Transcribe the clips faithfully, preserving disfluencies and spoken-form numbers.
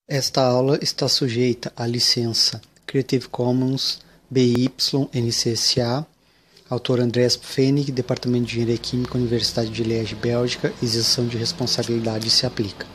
Esta aula está sujeita à licença Creative Commons B Y N C S A, autor Andreas Pfennig, Departamento de Engenharia Química, Universidade de Liège, Bélgica, isenção de responsabilidade se aplica.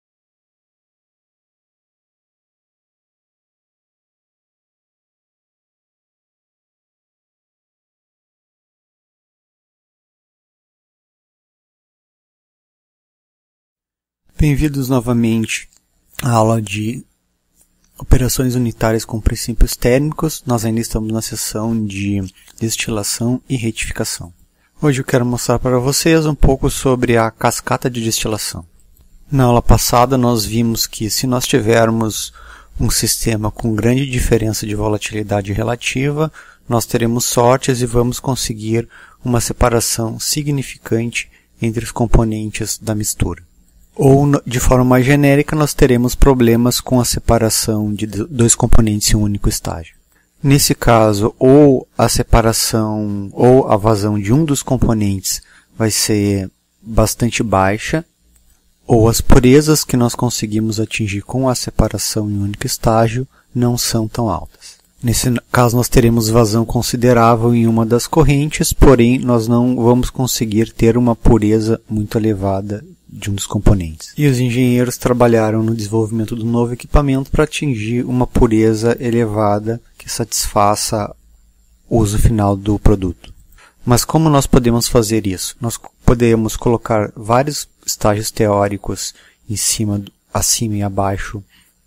Bem-vindos novamente à aula de operações unitárias com princípios térmicos. Nós ainda estamos na seção de destilação e retificação. Hoje eu quero mostrar para vocês um pouco sobre a cascata de destilação. Na aula passada nós vimos que se nós tivermos um sistema com grande diferença de volatilidade relativa, nós teremos sortes e vamos conseguir uma separação significante entre os componentes da mistura. Ou, de forma mais genérica, nós teremos problemas com a separação de dois componentes em um único estágio. Nesse caso, ou a separação ou a vazão de um dos componentes vai ser bastante baixa, ou as purezas que nós conseguimos atingir com a separação em um único estágio não são tão altas. Nesse caso, nós teremos vazão considerável em uma das correntes, porém, nós não vamos conseguir ter uma pureza muito elevada de um dos componentes. E os engenheiros trabalharam no desenvolvimento do novo equipamento para atingir uma pureza elevada que satisfaça o uso final do produto. Mas como nós podemos fazer isso? Nós podemos colocar vários estágios teóricos em cima, acima e abaixo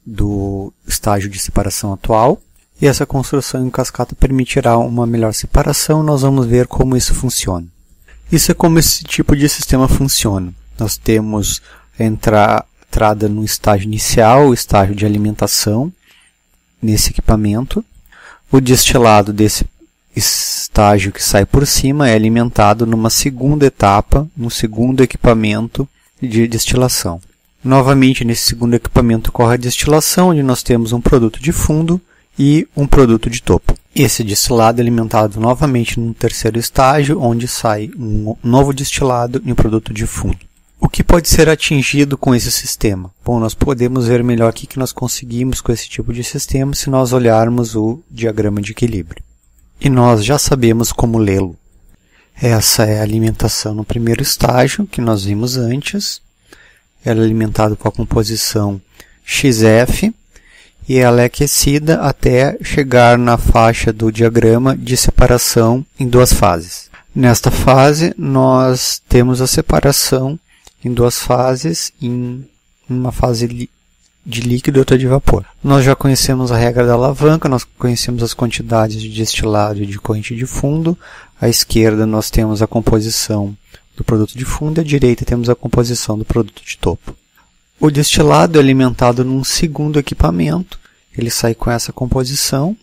do estágio de separação atual, e essa construção em cascata permitirá uma melhor separação. Nós vamos ver como isso funciona. Isso é como esse tipo de sistema funciona. Nós temos a entrada no estágio inicial, o estágio de alimentação, nesse equipamento. O destilado desse estágio que sai por cima é alimentado numa segunda etapa, no segundo equipamento de destilação. Novamente, nesse segundo equipamento ocorre a destilação, onde nós temos um produto de fundo e um produto de topo. Esse destilado é alimentado novamente no terceiro estágio, onde sai um novo destilado e um produto de fundo. O que pode ser atingido com esse sistema? Bom, nós podemos ver melhor o que nós conseguimos com esse tipo de sistema se nós olharmos o diagrama de equilíbrio. E nós já sabemos como lê-lo. Essa é a alimentação no primeiro estágio, que nós vimos antes. Ela é alimentada com a composição X F e ela é aquecida até chegar na faixa do diagrama de separação em duas fases. Nesta fase, nós temos a separação em duas fases, em uma fase de líquido e outra de vapor. Nós já conhecemos a regra da alavanca, nós conhecemos as quantidades de destilado e de corrente de fundo. À esquerda nós temos a composição do produto de fundo e à direita temos a composição do produto de topo. O destilado é alimentado num segundo equipamento, ele sai com essa composição.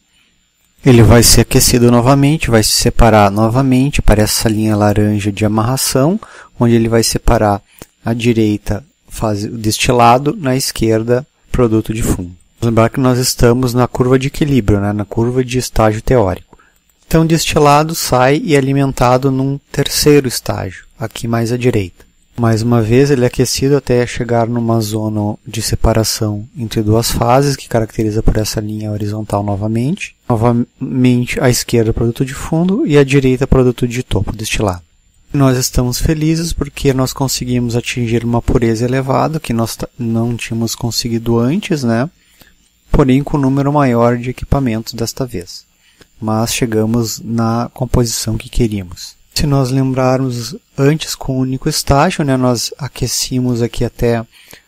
Ele vai ser aquecido novamente, vai se separar novamente para essa linha laranja de amarração, onde ele vai separar à direita faz o destilado, na esquerda produto de fundo. Lembrar que nós estamos na curva de equilíbrio, né? Na curva de estágio teórico. Então o destilado sai e é alimentado num terceiro estágio, aqui mais à direita. Mais uma vez ele é aquecido até chegar numa zona de separação entre duas fases, que caracteriza por essa linha horizontal novamente. Novamente à esquerda produto de fundo e à direita produto de topo destilado. Nós estamos felizes porque nós conseguimos atingir uma pureza elevada, que nós não tínhamos conseguido antes, né? Porém com um número maior de equipamentos desta vez. Mas chegamos na composição que queríamos. Se nós lembrarmos antes com o único estágio, né, nós aquecíamos aqui até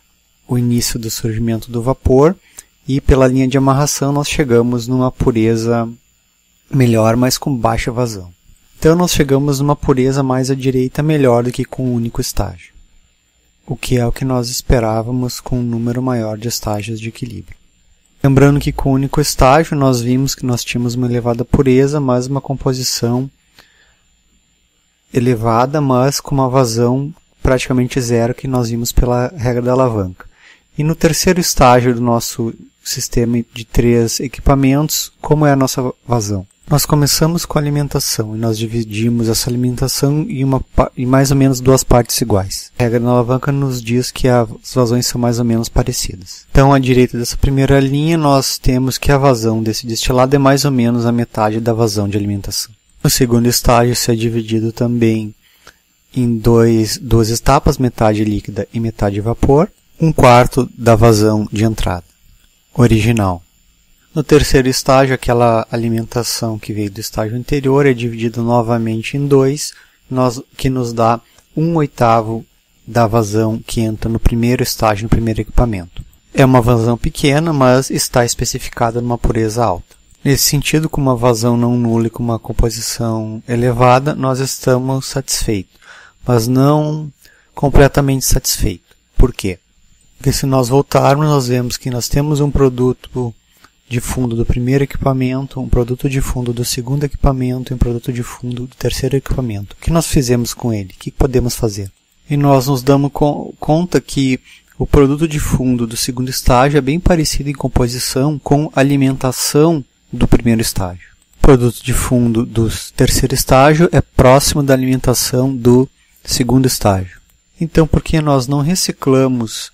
o início do surgimento do vapor e pela linha de amarração nós chegamos numa pureza melhor, mas com baixa vazão. Então nós chegamos numa pureza mais à direita melhor do que com o único estágio, o que é o que nós esperávamos com um número maior de estágios de equilíbrio. Lembrando que com o único estágio nós vimos que nós tínhamos uma elevada pureza, mas uma composição elevada, mas com uma vazão praticamente zero que nós vimos pela regra da alavanca. E no terceiro estágio do nosso sistema de três equipamentos, como é a nossa vazão? Nós começamos com a alimentação e nós dividimos essa alimentação em, uma, em mais ou menos duas partes iguais. A regra da alavanca nos diz que as vazões são mais ou menos parecidas. Então, à direita dessa primeira linha, nós temos que a vazão desse destilado é mais ou menos a metade da vazão de alimentação. O segundo estágio se é dividido também em dois, duas etapas, metade líquida e metade vapor, um quarto da vazão de entrada original. No terceiro estágio, aquela alimentação que veio do estágio anterior é dividida novamente em dois, nós, que nos dá um oitavo da vazão que entra no primeiro estágio, no primeiro equipamento. É uma vazão pequena, mas está especificada numa pureza alta. Nesse sentido, com uma vazão não nula e com uma composição elevada, nós estamos satisfeitos, mas não completamente satisfeitos. Por quê? Porque se nós voltarmos, nós vemos que nós temos um produto de fundo do primeiro equipamento, um produto de fundo do segundo equipamento e um produto de fundo do terceiro equipamento. O que nós fizemos com ele? O que podemos fazer? E nós nos damos conta que o produto de fundo do segundo estágio é bem parecido em composição com a alimentação do primeiro estágio. O produto de fundo do terceiro estágio é próximo da alimentação do segundo estágio. Então, por que nós não reciclamos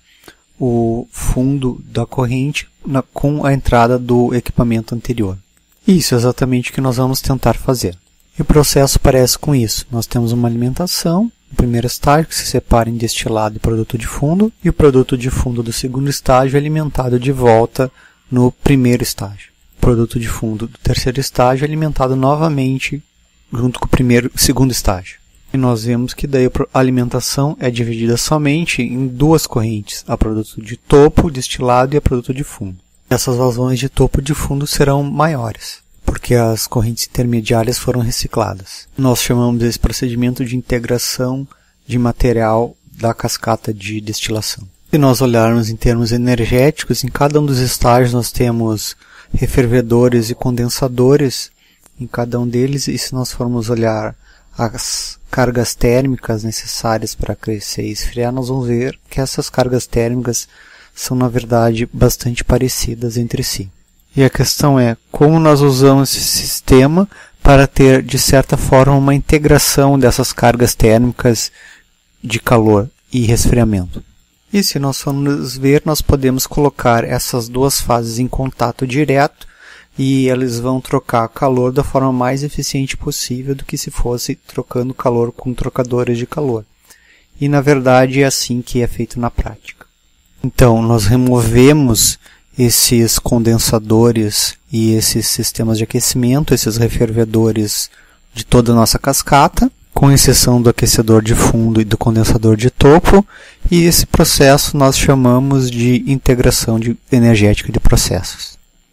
o fundo da corrente na, com a entrada do equipamento anterior? Isso é exatamente o que nós vamos tentar fazer. E o processo parece com isso. Nós temos uma alimentação no primeiro estágio, que se separa em destilado e produto de fundo, e o produto de fundo do segundo estágio é alimentado de volta no primeiro estágio. O produto de fundo do terceiro estágio é alimentado novamente junto com o primeiro, segundo estágio. E nós vemos que daí a alimentação é dividida somente em duas correntes, a produto de topo, destilado e a produto de fundo. Essas vazões de topo e de fundo serão maiores, porque as correntes intermediárias foram recicladas. Nós chamamos esse procedimento de integração de material da cascata de destilação. Se nós olharmos em termos energéticos, em cada um dos estágios nós temos refervedores e condensadores em cada um deles, e se nós formos olhar as cargas térmicas necessárias para crescer e esfriar, nós vamos ver que essas cargas térmicas são, na verdade, bastante parecidas entre si. E a questão é, como nós usamos esse sistema para ter, de certa forma, uma integração dessas cargas térmicas de calor e resfriamento? E se nós formos ver, nós podemos colocar essas duas fases em contato direto e eles vão trocar calor da forma mais eficiente possível do que se fosse trocando calor com trocadores de calor. E, na verdade, é assim que é feito na prática. Então, nós removemos esses condensadores e esses sistemas de aquecimento, esses refervedores de toda a nossa cascata, com exceção do aquecedor de fundo e do condensador de topo, e esse processo nós chamamos de integração de energética de processos.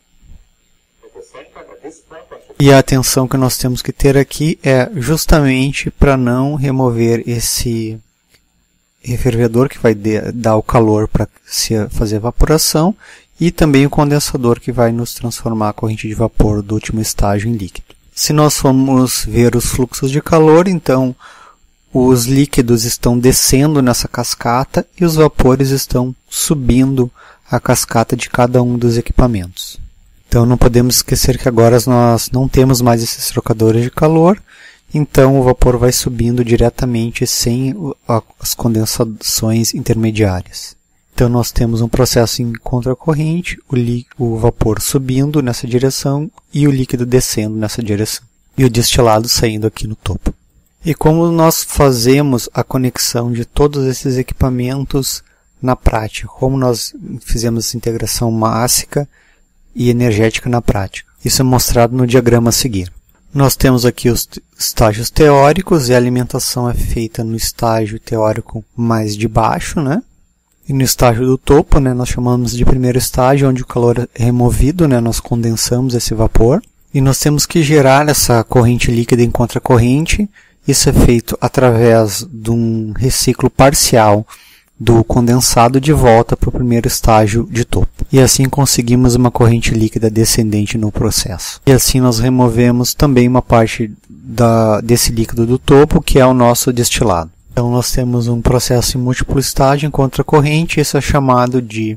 E a atenção que nós temos que ter aqui é justamente para não remover esse refervedor que vai dar o calor para se fazer evaporação e também o condensador que vai nos transformar a corrente de vapor do último estágio em líquido. Se nós formos ver os fluxos de calor, então os líquidos estão descendo nessa cascata e os vapores estão subindo a cascata de cada um dos equipamentos. Então não podemos esquecer que agora nós não temos mais esses trocadores de calor, então o vapor vai subindo diretamente sem as condensações intermediárias. Então nós temos um processo em contracorrente, o, o vapor subindo nessa direção e o líquido descendo nessa direção. E o destilado saindo aqui no topo. E como nós fazemos a conexão de todos esses equipamentos na prática? Como nós fizemos essa integração mássica e energética na prática? Isso é mostrado no diagrama a seguir. Nós temos aqui os estágios teóricos e a alimentação é feita no estágio teórico mais de baixo, né? E no estágio do topo, né, nós chamamos de primeiro estágio, onde o calor é removido, né, nós condensamos esse vapor. E nós temos que gerar essa corrente líquida em contracorrente. Isso é feito através de um reciclo parcial do condensado de volta para o primeiro estágio de topo. E assim conseguimos uma corrente líquida descendente no processo. E assim nós removemos também uma parte da, desse líquido do topo, que é o nosso destilado. Então nós temos um processo em múltiplo estágio em contracorrente, isso é chamado de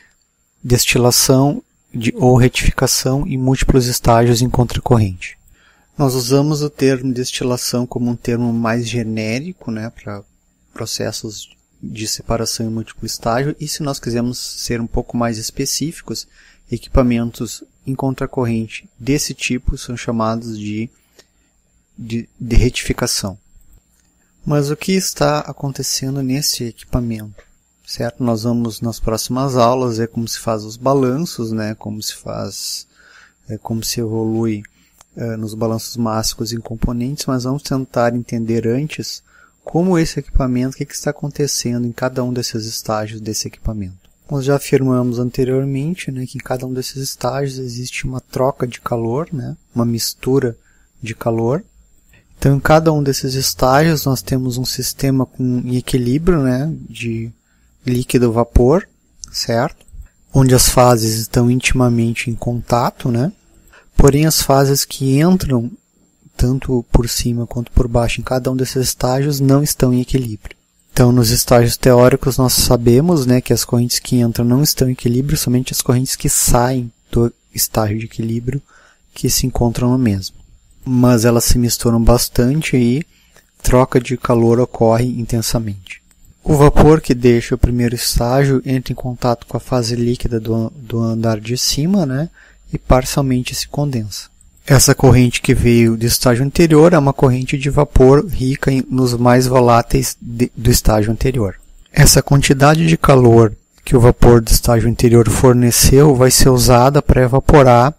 destilação de, ou retificação em múltiplos estágios em contracorrente. Nós usamos o termo destilação como um termo mais genérico, né, para processos de separação em múltiplo estágio, e se nós quisermos ser um pouco mais específicos, equipamentos em contracorrente desse tipo são chamados de, de, de retificação. Mas o que está acontecendo nesse equipamento? Certo? Nós vamos nas próximas aulas ver como se faz os balanços, né? Como se faz, é, como se evolui é, nos balanços mássicos em componentes, mas vamos tentar entender antes como esse equipamento, o que, que está acontecendo em cada um desses estágios desse equipamento. Nós já afirmamos anteriormente, né, que em cada um desses estágios existe uma troca de calor, né, uma mistura de calor. Então, em cada um desses estágios nós temos um sistema com, em equilíbrio, né, de líquido-vapor, certo? Onde as fases estão intimamente em contato, né? Porém, as fases que entram tanto por cima quanto por baixo em cada um desses estágios não estão em equilíbrio. Então, nos estágios teóricos nós sabemos, né, que as correntes que entram não estão em equilíbrio, somente as correntes que saem do estágio de equilíbrio que se encontram no mesmo. Mas elas se misturam bastante e troca de calor ocorre intensamente. O vapor que deixa o primeiro estágio entra em contato com a fase líquida do, do andar de cima, né, e parcialmente se condensa. Essa corrente que veio do estágio anterior é uma corrente de vapor rica em, nos mais voláteis de, do estágio anterior. Essa quantidade de calor que o vapor do estágio anterior forneceu vai ser usada para evaporar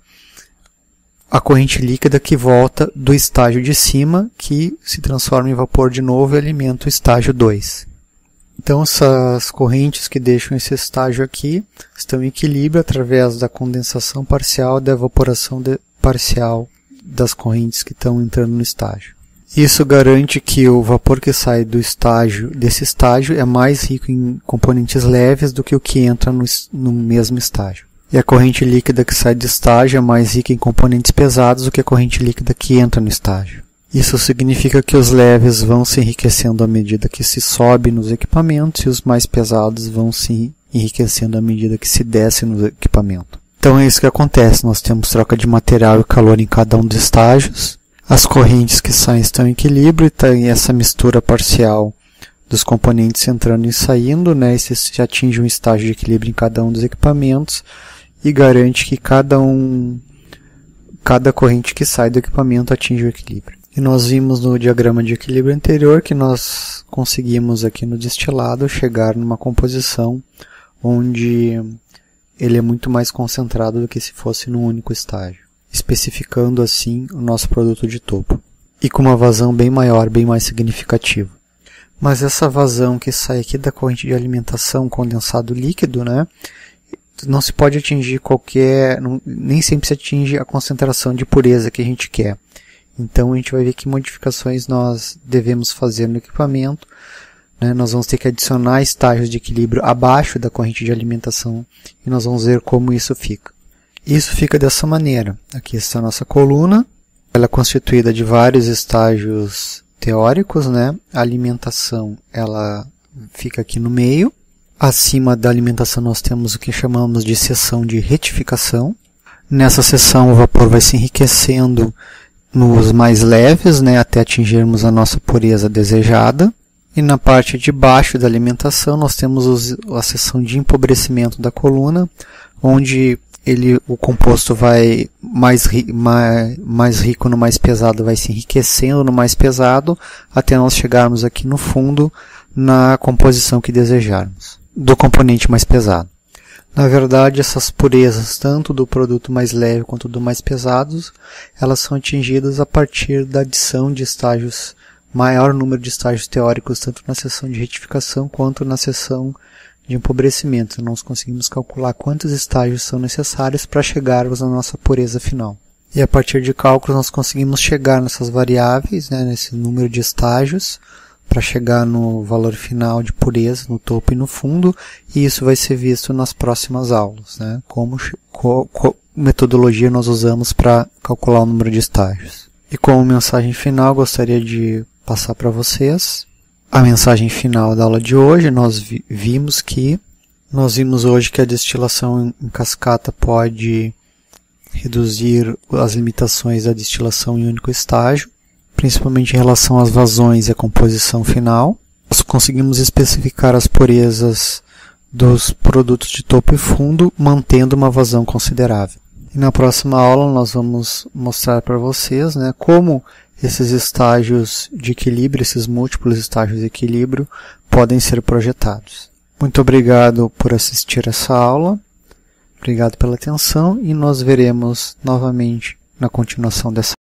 a corrente líquida que volta do estágio de cima, que se transforma em vapor de novo e alimenta o estágio dois. Então essas correntes que deixam esse estágio aqui estão em equilíbrio através da condensação parcial e da evaporação de, parcial das correntes que estão entrando no estágio. Isso garante que o vapor que sai do estágio, desse estágio é mais rico em componentes leves do que o que entra no, no mesmo estágio. E a corrente líquida que sai do estágio é mais rica em componentes pesados do que a corrente líquida que entra no estágio. Isso significa que os leves vão se enriquecendo à medida que se sobe nos equipamentos e os mais pesados vão se enriquecendo à medida que se desce no equipamento. Então é isso que acontece, nós temos troca de material e calor em cada um dos estágios, as correntes que saem estão em equilíbrio e tem essa mistura parcial dos componentes entrando e saindo, né, e se atinge um estágio de equilíbrio em cada um dos equipamentos e garante que cada um, cada corrente que sai do equipamento atinge o equilíbrio. E nós vimos no diagrama de equilíbrio anterior que nós conseguimos aqui no destilado chegar numa composição onde ele é muito mais concentrado do que se fosse num único estágio, especificando assim o nosso produto de topo. E com uma vazão bem maior, bem mais significativa. Mas essa vazão que sai aqui da corrente de alimentação condensado líquido, né, não se pode atingir qualquer, não, nem sempre se atinge a concentração de pureza que a gente quer. Então a gente vai ver que modificações nós devemos fazer no equipamento. Né? Nós vamos ter que adicionar estágios de equilíbrio abaixo da corrente de alimentação e nós vamos ver como isso fica. Isso fica dessa maneira. Aqui está a nossa coluna. Ela é constituída de vários estágios teóricos, né? A alimentação ela fica aqui no meio. Acima da alimentação nós temos o que chamamos de seção de retificação. Nessa seção o vapor vai se enriquecendo nos mais leves, né, até atingirmos a nossa pureza desejada. E na parte de baixo da alimentação nós temos os, a seção de empobrecimento da coluna, onde ele, o composto vai mais, ri, mais, mais rico no mais pesado, vai se enriquecendo no mais pesado, até nós chegarmos aqui no fundo na composição que desejarmos, do componente mais pesado. Na verdade, essas purezas, tanto do produto mais leve quanto do mais pesados, elas são atingidas a partir da adição de estágios, maior número de estágios teóricos, tanto na seção de retificação quanto na seção de empobrecimento. Nós conseguimos calcular quantos estágios são necessários para chegarmos na nossa pureza final. E a partir de cálculos nós conseguimos chegar nessas variáveis, né, nesse número de estágios, para chegar no valor final de pureza, no topo e no fundo, e isso vai ser visto nas próximas aulas, né? Como co, co, metodologia nós usamos para calcular o número de estágios. E como mensagem final, gostaria de passar para vocês a mensagem final da aula de hoje. Nós vi vimos que nós vimos hoje que a destilação em cascata pode reduzir as limitações da destilação em único estágio, principalmente em relação às vazões e à composição final. Nós conseguimos especificar as purezas dos produtos de topo e fundo, mantendo uma vazão considerável. E na próxima aula nós vamos mostrar para vocês, né, como esses estágios de equilíbrio, esses múltiplos estágios de equilíbrio, podem ser projetados. Muito obrigado por assistir essa aula, obrigado pela atenção e nós veremos novamente na continuação dessa